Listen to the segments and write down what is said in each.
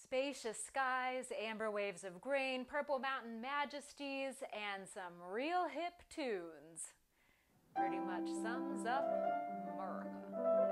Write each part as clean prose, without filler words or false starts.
Spacious skies, amber waves of grain, purple mountain majesties, and some real hip tunes. Pretty much sums up America.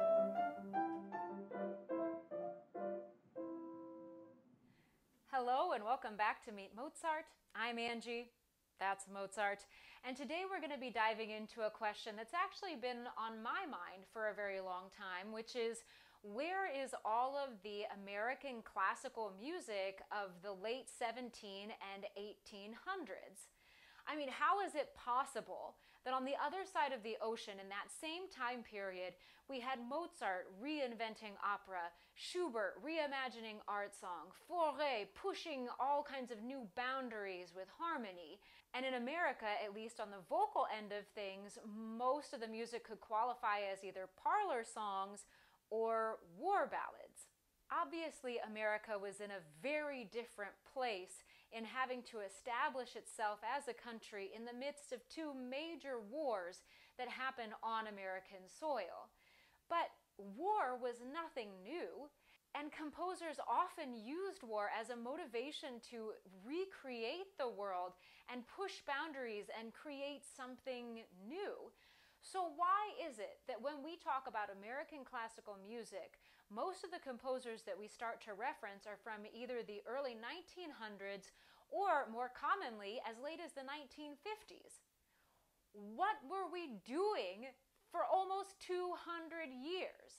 Hello and welcome back to Meet Mozart. I'm Angie. That's Mozart. And today we're going to be diving into a question that's actually been on my mind for a very long time, which is, where is all of the American classical music of the late 1700s and 1800s? I mean, how is it possible that on the other side of the ocean in that same time period, we had Mozart reinventing opera, Schubert reimagining art song, Fauré pushing all kinds of new boundaries with harmony, and in America, at least on the vocal end of things, most of the music could qualify as either parlor songs or war ballads. Obviously, America was in a very different place in having to establish itself as a country in the midst of two major wars that happened on American soil. But war was nothing new, and composers often used war as a motivation to recreate the world and push boundaries and create something new. So why is it that when we talk about American classical music, most of the composers that we start to reference are from either the early 1900s or, more commonly, as late as the 1950s? What were we doing for almost 200 years?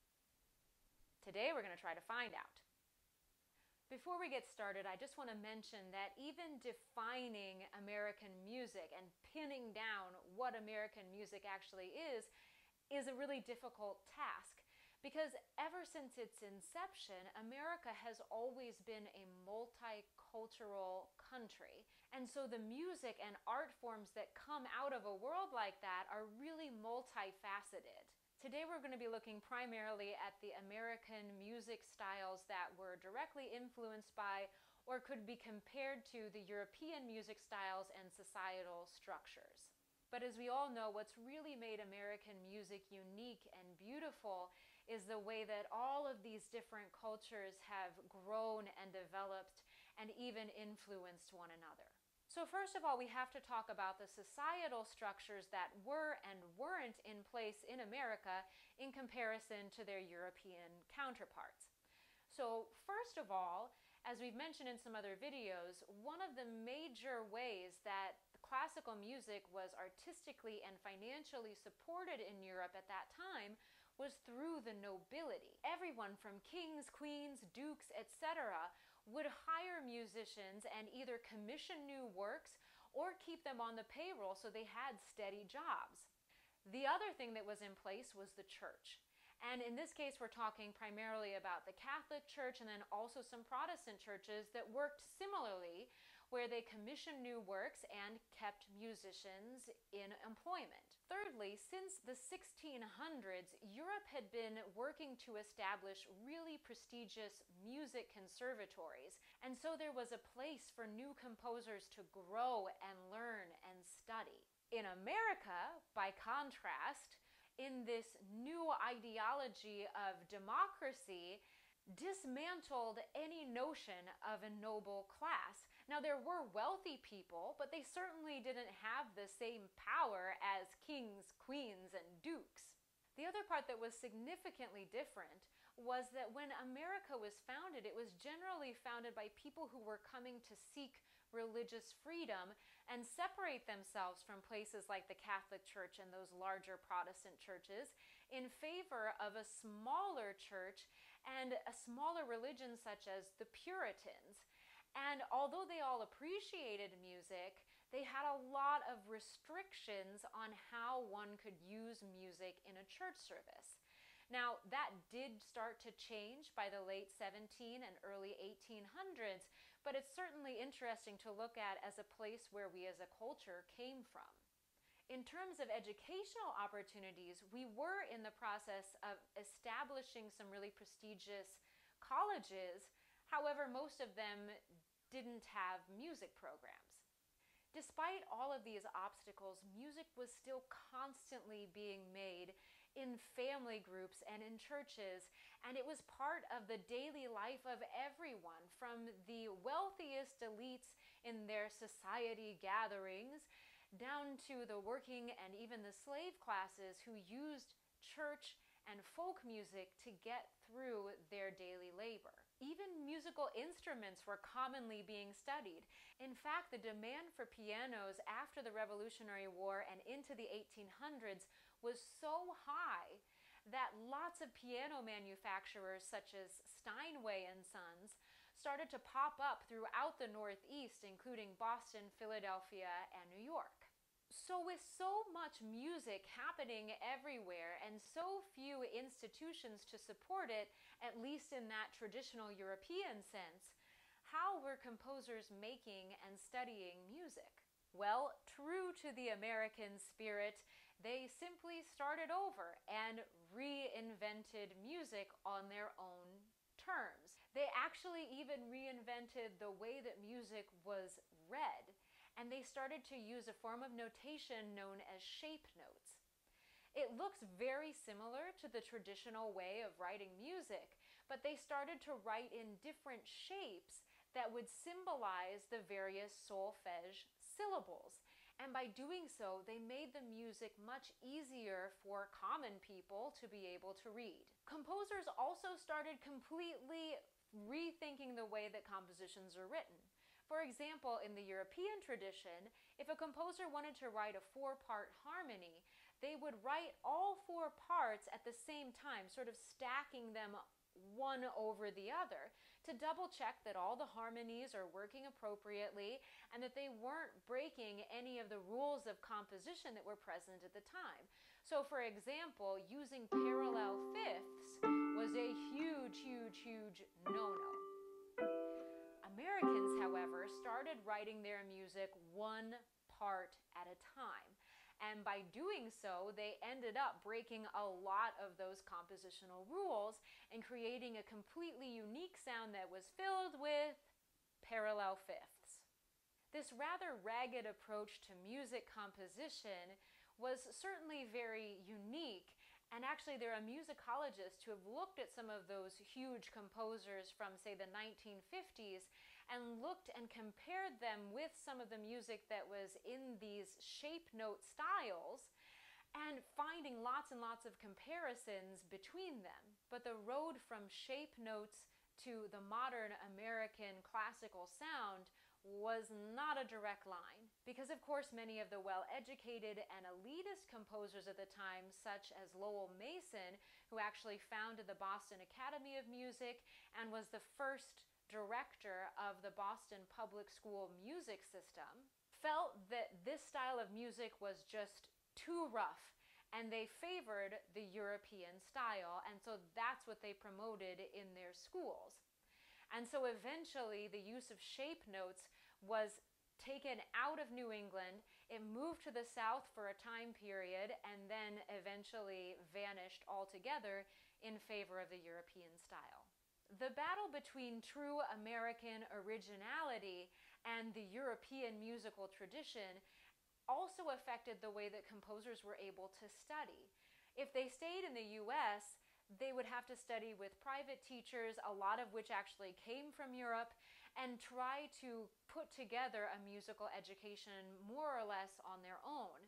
Today we're going to try to find out. Before we get started, I just want to mention that even defining American music and pinning down what American music actually is a really difficult task. Because ever since its inception, America has always been a multicultural country. And so the music and art forms that come out of a world like that are really multifaceted. Today we're going to be looking primarily at the American music styles that were directly influenced by or could be compared to the European music styles and societal structures. But as we all know, what's really made American music unique and beautiful is the way that all of these different cultures have grown and developed and even influenced one another. So first of all, we have to talk about the societal structures that were and weren't in place in America in comparison to their European counterparts. So first of all, as we've mentioned in some other videos, one of the major ways that classical music was artistically and financially supported in Europe at that time was through the nobility. Everyone from kings, queens, dukes, etc. would hire musicians and either commission new works or keep them on the payroll so they had steady jobs. The other thing that was in place was the church. And in this case, we're talking primarily about the Catholic Church and then also some Protestant churches that worked similarly, where they commissioned new works and kept musicians in employment. Thirdly, since the 1600s, Europe had been working to establish really prestigious music conservatories. And so there was a place for new composers to grow and learn and study. In America, by contrast, in this new ideology of democracy, dismantled any notion of a noble class. Now, there were wealthy people, but they certainly didn't have the same power as kings, queens, and dukes. The other part that was significantly different was that when America was founded, it was generally founded by people who were coming to seek religious freedom and separate themselves from places like the Catholic Church and those larger Protestant churches in favor of a smaller church and a smaller religion such as the Puritans. And although they all appreciated music, they had a lot of restrictions on how one could use music in a church service. Now, that did start to change by the late 1700s and early 1800s, but it's certainly interesting to look at as a place where we as a culture came from. In terms of educational opportunities, we were in the process of establishing some really prestigious colleges. However, most of them didn't have music programs. Despite all of these obstacles, music was still constantly being made in family groups and in churches, and it was part of the daily life of everyone, from the wealthiest elites in their society gatherings down to the working and even the slave classes who used church and folk music to get through their daily labor. Even musical instruments were commonly being studied. In fact, the demand for pianos after the Revolutionary War and into the 1800s was so high that lots of piano manufacturers such as Steinway and Sons started to pop up throughout the Northeast, including Boston, Philadelphia, and New York. So with so much music happening everywhere and so few institutions to support it, at least in that traditional European sense, how were composers making and studying music? Well, true to the American spirit, they simply started over and reinvented music on their own terms. They actually even reinvented the way that music was read, and they started to use a form of notation known as shape notes. It looks very similar to the traditional way of writing music, but they started to write in different shapes that would symbolize the various solfege syllables. And by doing so, they made the music much easier for common people to be able to read. Composers also started completely rethinking the way that compositions are written. For example, in the European tradition, if a composer wanted to write a 4-part harmony, they would write all 4 parts at the same time, sort of stacking them one over the other to double check that all the harmonies are working appropriately and that they weren't breaking any of the rules of composition that were present at the time. So for example, using parallel fifths was a huge no-no. Americans, however, started writing their music 1 part at a time. And by doing so, they ended up breaking a lot of those compositional rules and creating a completely unique sound that was filled with parallel fifths. This rather ragged approach to music composition was certainly very unique, and actually there are musicologists who have looked at some of those huge composers from, say, the 1950s and looked and compared them with some of the music that was in these shape note styles, and finding lots and lots of comparisons between them. But the road from shape notes to the modern American classical sound was not a direct line, because of course many of the well-educated and elitist composers at the time, such as Lowell Mason, who actually founded the Boston Academy of Music and was the first director of the Boston Public School music system, felt that this style of music was just too rough, and they favored the European style, and so that's what they promoted in their schools. And so eventually the use of shape notes was taken out of New England, it moved to the South for a time period, and then eventually vanished altogether in favor of the European style. The battle between true American originality and the European musical tradition also affected the way that composers were able to study. If they stayed in the US, they would have to study with private teachers, a lot of which actually came from Europe, and try to put together a musical education more or less on their own.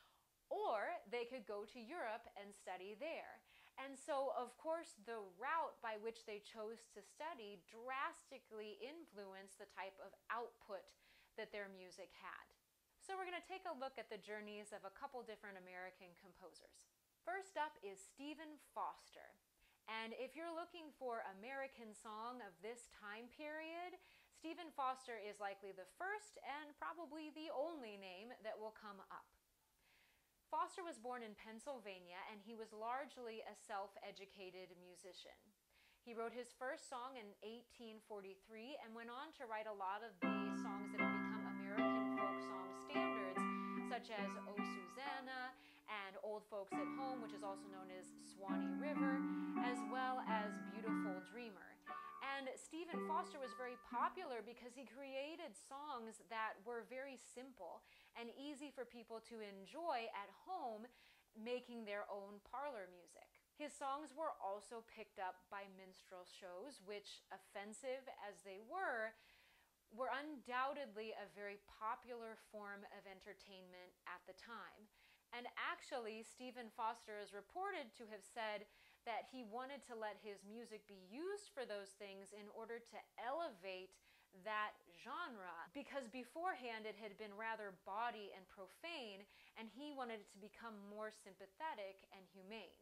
Or they could go to Europe and study there. And so, of course, the route by which they chose to study drastically influenced the type of output that their music had. So we're going to take a look at the journeys of a couple different American composers. First up is Stephen Foster. And if you're looking for American song of this time period, Stephen Foster is likely the first and probably the only name that will come up. Foster was born in Pennsylvania, and he was largely a self-educated musician. He wrote his first song in 1843 and went on to write a lot of the songs that have become American folk song standards, such as O Susanna and Old Folks at Home, which is also known as Swanee River, as well as Beautiful Dreamer. And Stephen Foster was very popular because he created songs that were very simple and easy for people to enjoy at home, making their own parlor music. His songs were also picked up by minstrel shows, which, offensive as they were undoubtedly a very popular form of entertainment at the time. And actually, Stephen Foster is reported to have said that he wanted to let his music be used for those things in order to elevate that genre, because beforehand it had been rather bawdy and profane, and he wanted it to become more sympathetic and humane.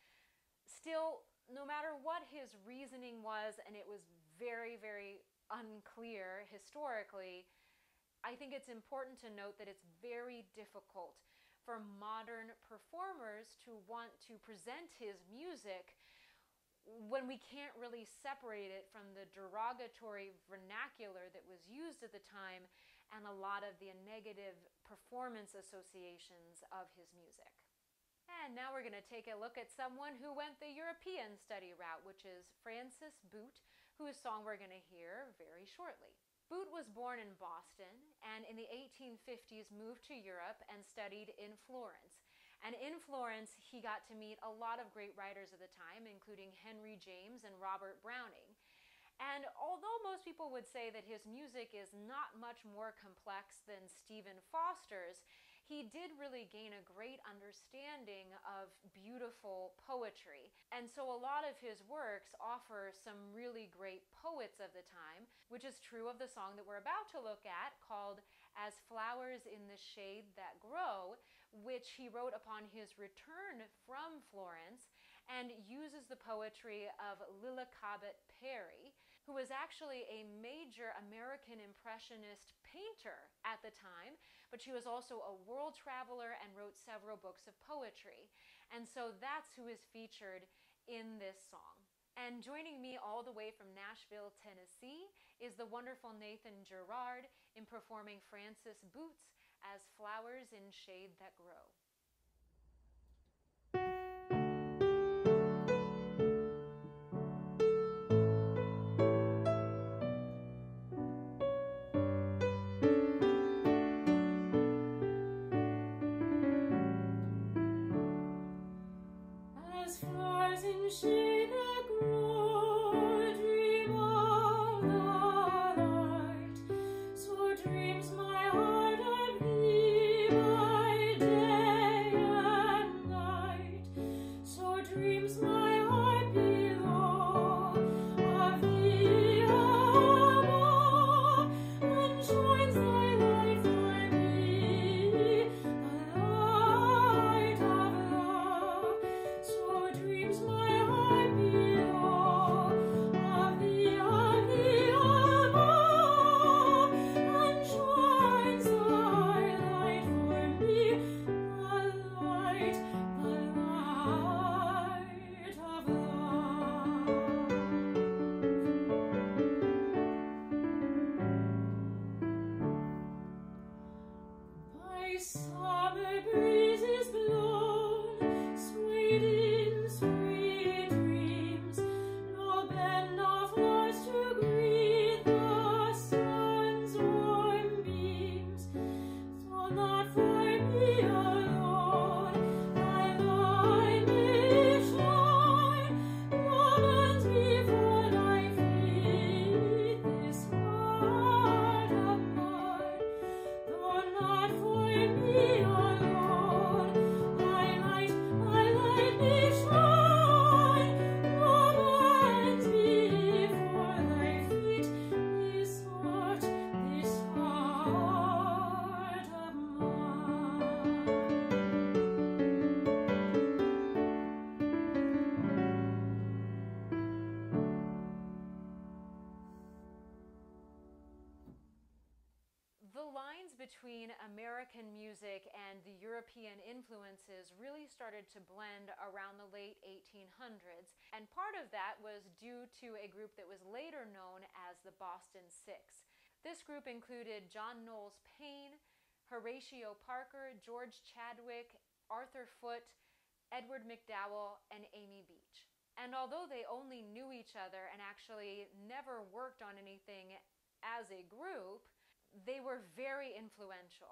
Still, no matter what his reasoning was, and it was very, very unclear historically, I think it's important to note that it's very difficult for modern performers to want to present his music when we can't really separate it from the derogatory vernacular that was used at the time and a lot of the negative performance associations of his music. And now we're going to take a look at someone who went the European study route, which is Francis Boott, whose song we're going to hear very shortly. Boott was born in Boston and in the 1850s moved to Europe and studied in Florence. And in Florence, he got to meet a lot of great writers of the time, including Henry James and Robert Browning. And although most people would say that his music is not much more complex than Stephen Foster's, he did really gain a great understanding of beautiful poetry. And so a lot of his works offer some really great poets of the time, which is true of the song that we're about to look at, called As Flowers in the Shade That Grow, which he wrote upon his return from Florence, and uses the poetry of Lilla Cabot Perry, who was actually a major American Impressionist painter at the time, but she was also a world traveler and wrote several books of poetry. And so that's who is featured in this song. And joining me all the way from Nashville, Tennessee, is the wonderful Nathan Gerard in performing Francis Boott's As Flowers in Shade That Grow. Between American music and the European influences really started to blend around the late 1800s, and part of that was due to a group that was later known as the Boston Six. This group included John Knowles Paine, Horatio Parker, George Chadwick, Arthur Foote, Edward McDowell, and Amy Beach. And although they only knew each other and actually never worked on anything as a group, they were very influential,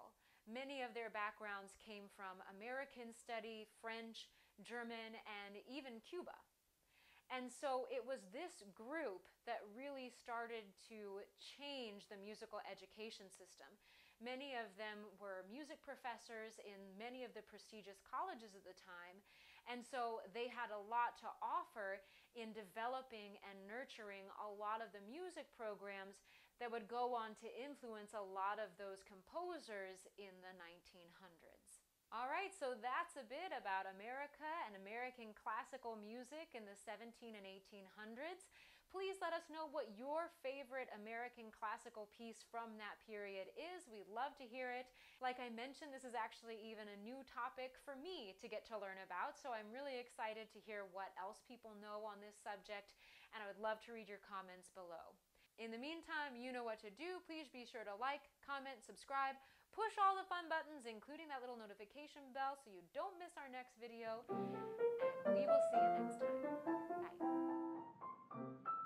Many of their backgrounds came from American study, French, German, and even Cuba. And so it was this group that really started to change the musical education system. Many of them were music professors in many of the prestigious colleges at the time, and so they had a lot to offer in developing and nurturing a lot of the music programs that would go on to influence a lot of those composers in the 1900s. All right, so that's a bit about America and American classical music in the 17 and 1800s. Please let us know what your favorite American classical piece from that period is. We'd love to hear it. Like I mentioned, this is actually even a new topic for me to get to learn about, so I'm really excited to hear what else people know on this subject, and I would love to read your comments below. In the meantime, you know what to do. Please be sure to like, comment, subscribe, push all the fun buttons, including that little notification bell so you don't miss our next video, and we will see you next time. Bye.